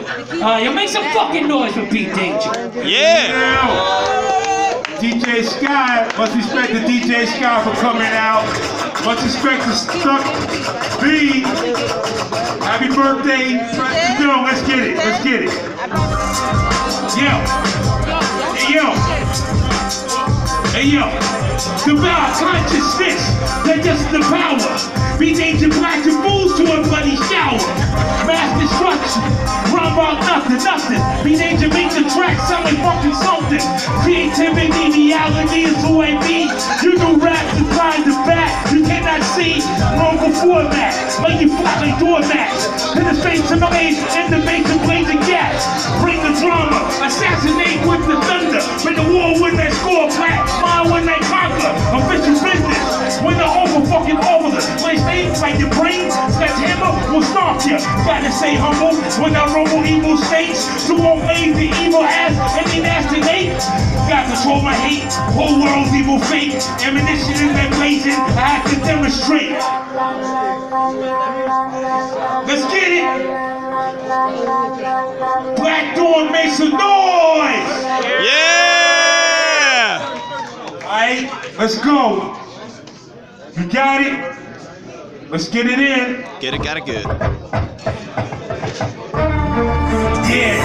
You make some fucking noise for Pete Danger. Yeah. DJ Sky, much respect to DJ Sky for coming out. Much respect to Stuck B. Happy birthday. Yo, let's get it. Let's get it. Yo. Hey, yo. Hey, yo. Devour consciousness. They're just the power. Be Danger Black and fools to a bloody shower. Mass destruction. Run about nothing, nothing. Be Danger make the track sound like fucking something. Creativity, reality is who I be. You do rap to find the back. You cannot see local format. Make you flat like doormats. In the face of my age, in the base of blazing gas. Bring the drama. Assassinate with the thunder. Bring the war with that score flat. Mine when they conquer. Official business. When the over fucking officer. Place things like your brain. Sledgehammer will stomp you. Gotta stay humble when I rumble evil states. To obey the evil ass any nasty hate. Gotta control my hate. Whole world's evil fate. Ammunition is that blazing. I have to demonstrate. Let's get it. Black Dawn makes some noise. Yeah. Alright, let's go. You got it. Let's get it in. Get it, got it good. Yeah.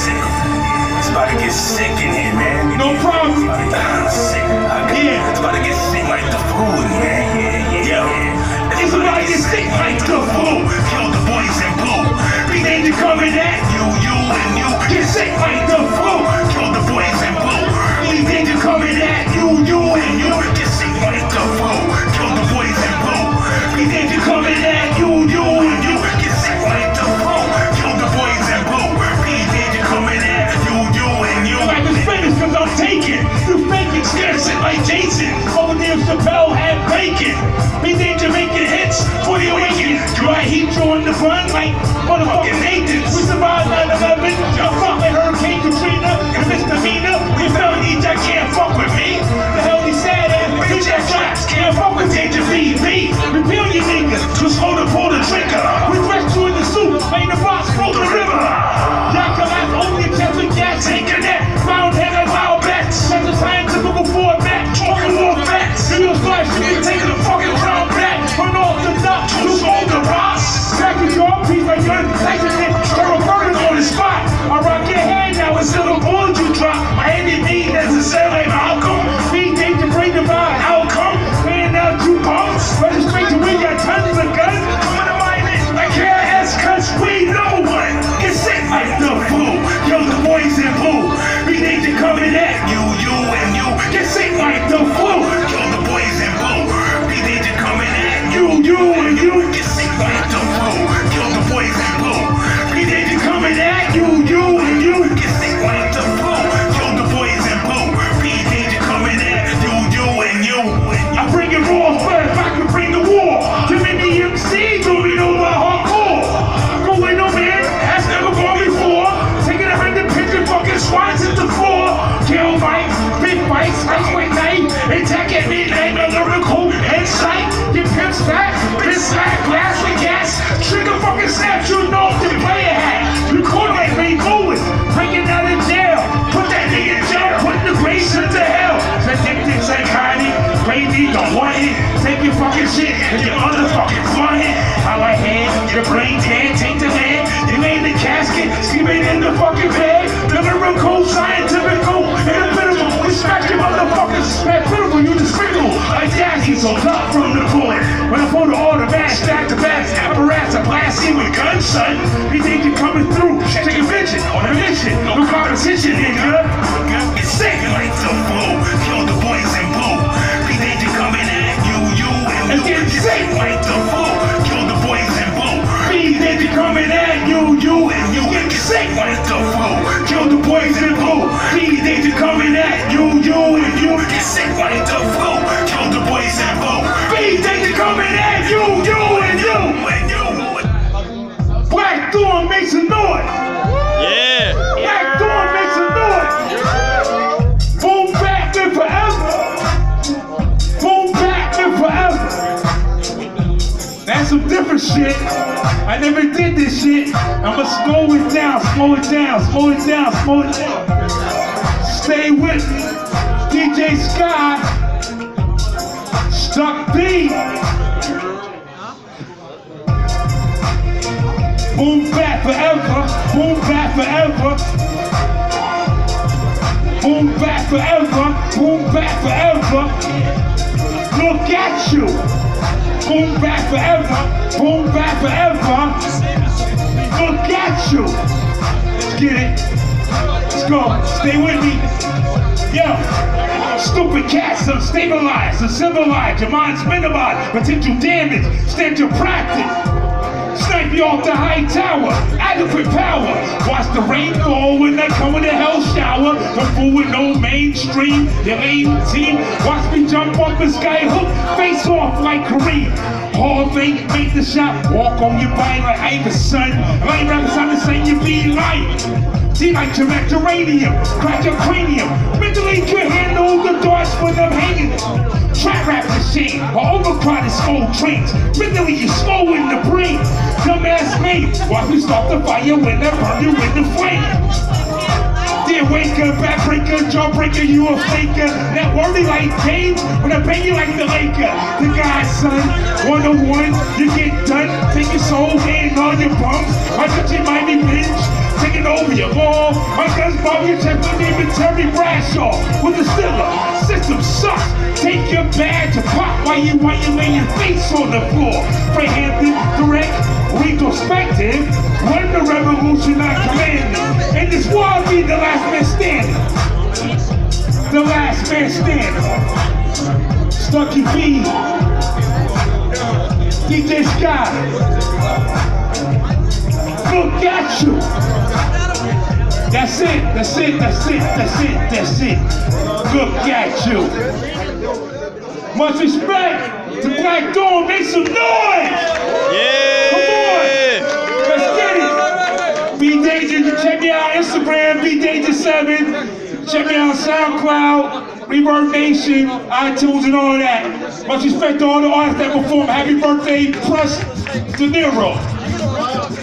It's about to get sick in here, man. No problem. It's about to get sick. Yeah. It's about to get sick like the food, man. Yeah. It's about to get sick like the flu. Kill the boys in blue. Be Danger coming at You and you. get sick like the flu. Kill the boys in blue. Be Danger coming at you and you. Get sick like the flu. Kill the boys in blue. Be Danger coming at you and you. Get sick like the flu. Kill the boys in blue. Be Danger coming at you and you. Like it's finished cause I'm taking. You faking, scared shit like Jason. Over there Chappelle had bacon. Be Danger making hits for the awakening. Dry heat drawing the fun like motherfucking Nathan. We survived 9/11. Y'all fuck like Hurricane Katrina and misdemeanor. You felonies that can't fuck with me. The hell he said and bitch that shots can't fuck with Danger VV. Repeal you niggas, just hold to pull the trigger. We dressed you in the suit, made the box roll the river. Y'all collapse only attempt with gas, taking that. Found head like wild bats. That's a scientific format. Talking more facts. In your slice, you be taking a fucking crown back. Turn off the duck, you hold the rocks. Back with your piece like gun, accident. Throw a burden on the spot. I rock your head now instead of bullets you drop. My enemy necessarily Malcolm. Be Danger, bring the vibe outcome. Man, out you bumps. Registration, we got tons of guns. Coming to mine it like KS, cause we know one. Get sick like the flu. Kill the boys in blue. Be Danger coming at you and you. Get sick like the flu. Kill the boys in blue. Be Danger coming at You and you. Get sick like the flu. Kill the boys in blue. Be Danger coming at you and you. Get sick like the flu. Kill the boys in blue. Be Danger coming at you and you. I bring it raw first, I can bring the war. Too many MCs don't be know about hardcore. Going no man, that's never gone before. Taking 100 picture fucking swats at the floor. Kill mics, big fights, lightweight knife. Attack at midnight, a lyrical insight. Get pimp stack, piss slack, glass with gas. Trigger fucking snaps, you know the player hat. You call like Ray Lewis, breaking out of jail. Put that nigga in jail, put the grace into hell. Addicted, psychotic, crazy, don't want it. Take your fucking shit and your motherfucking flying. How I hand, your brain dead, take the land. You lay in the casket, screaming in the fucking bed. Lyrical, scientifical, inevitable. Respect your motherfuckers, respect critical, you just sprinkle. Like Jackie, so tough from the point. When I pull the automatic, stack the backs, apparatus, I blast in with guns, son. You think you're coming through, take a vision, on a mission, no competition, nigga. Get sick like the flu. Kill the boys in blue. Be Danger coming at you and you. Get sick like the flu. Kill the boys in blue. Be Danger coming at you and you. Get sick like the flu. Kill the boys in blue. Be Danger coming at you and you. Get sick like the flu. Kill the boys in blue. Be Danger coming at you and you. Black Dawn makes a noise. Yeah. Black Dawn makes a noise. Boom back and forever. Boom back and forever. That's some different shit. I I never did this shit. I'ma slow it down, slow it down, slow it down, slow it down. Stay with me. DJ Sky. Stuck B. Boom back forever. Boom back forever. Boom back forever. Boom back forever. Look at you. Boom back forever. Boom back forever. Look at you. Let's get it. Let's go. Stay with me. Yo. Stupid cats, unstabilized, uncivilized. Your mind's minimized. Potential damage. Stand your practice. Snipe you off the high tower, adequate power. Watch the rain fall when I come with a hell shower. Don't fool with no mainstream, your lame team. Watch me jump off the sky hook, face off like Kareem. Hall fake, make the shot, walk on your body like Iverson. Lane rappers on the same, you be like. See like your uranium, crack your cranium. Mentally can handle the darts when I'm hanging. Trap rap machine, or overcrowded slow trains. Mentally you slow in the brain. Dumbass me, watch me start the fire when I burn you in the flame. Dear waker, backbreaker, jawbreaker, you a faker. That worthy like James, when I bang you like the Laker. The guy's son, 101, you get done. Take your soul and all your bumps. My country might be bitch. Taking over your wall. My guns bomb your chest with even Terry Bradshaw. With the Stiller, system sucks. Take your badge and pop while you lay your face on the floor. Free-handed, direct, retrospective. Run the revolution I commanded. And this war I'll be the last man standing. The last man standing. Stucky B. DJ Sky. Look at you. That's it, that's it, that's it, that's it, that's it. Look at you. Much respect to Black Dawn, make some noise! Yeah! Come on! Let's get it! B Danger, you check me out on Instagram, B Danger7. Check me out on SoundCloud, Reverb Nation, iTunes and all that. Much respect to all the artists that perform. Happy birthday plus De Niro.